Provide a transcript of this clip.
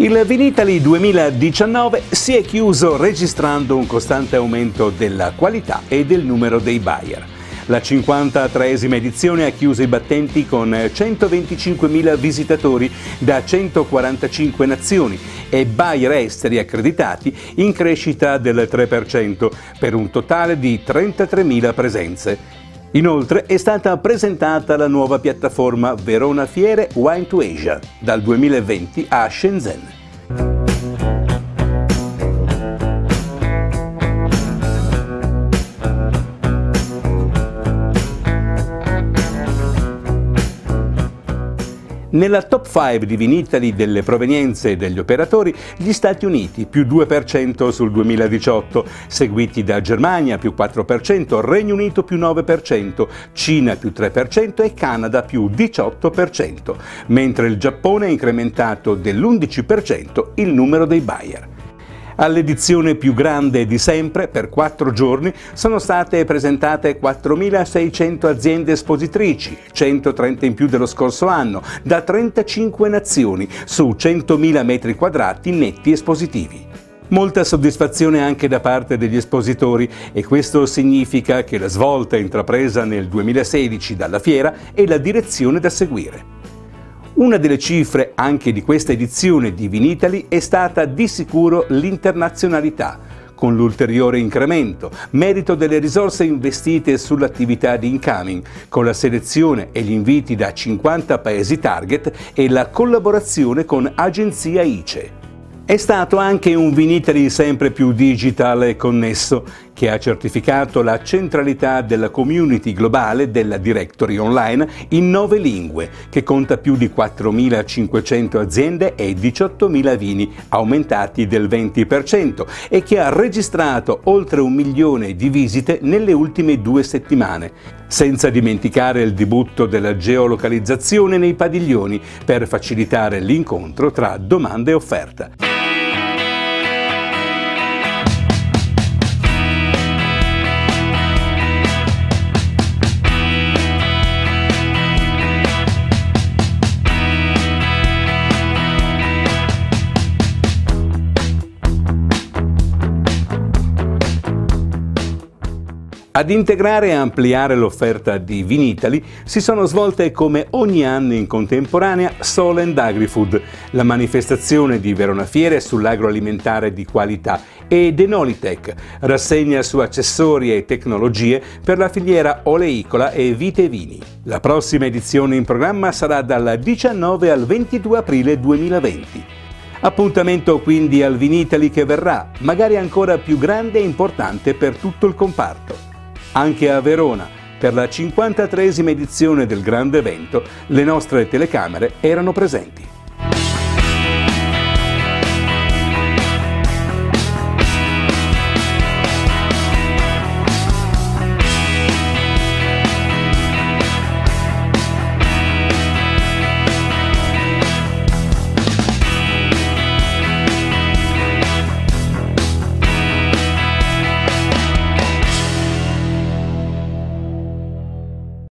Il Vinitaly 2019 si è chiuso registrando un costante aumento della qualità e del numero dei buyer. La 53esima edizione ha chiuso i battenti con 125.000 visitatori da 145 nazioni e buyer esteri accreditati in crescita del 3% per un totale di 33.000 presenze. Inoltre è stata presentata la nuova piattaforma Verona Fiere Wine to Asia dal 2020 a Shenzhen. Nella top 5 di Vinitaly delle provenienze degli operatori, gli Stati Uniti più 2% sul 2018, seguiti da Germania più 4%, Regno Unito più 9%, Cina più 3% e Canada più 18%, mentre il Giappone ha incrementato dell'11% il numero dei buyer. All'edizione più grande di sempre, per 4 giorni, sono state presentate 4.600 aziende espositrici, 130 in più dello scorso anno, da 35 nazioni, su 100.000 metri quadrati netti espositivi. Molta soddisfazione anche da parte degli espositori e questo significa che la svolta intrapresa nel 2016 dalla fiera è la direzione da seguire. Una delle cifre anche di questa edizione di Vinitaly è stata di sicuro l'internazionalità, con l'ulteriore incremento, merito delle risorse investite sull'attività di incoming, con la selezione e gli inviti da 50 paesi target e la collaborazione con agenzia ICE. È stato anche un Vinitaly sempre più digital e connesso, che ha certificato la centralità della community globale della Directory Online in 9 lingue, che conta più di 4.500 aziende e 18.000 vini, aumentati del 20%, e che ha registrato oltre 1 milione di visite nelle ultime 2 settimane. Senza dimenticare il debutto della geolocalizzazione nei padiglioni per facilitare l'incontro tra domanda e offerta. Ad integrare e ampliare l'offerta di Vinitaly si sono svolte come ogni anno in contemporanea Soul & Agri-Food, la manifestazione di Verona Fiere sull'agroalimentare di qualità, e Denolitech, rassegna su accessori e tecnologie per la filiera oleicola e vite e vini. La prossima edizione in programma sarà dal 19 al 22 aprile 2020. Appuntamento quindi al Vinitaly che verrà, magari ancora più grande e importante per tutto il comparto. Anche a Verona, per la 53esima edizione del grande evento, le nostre telecamere erano presenti.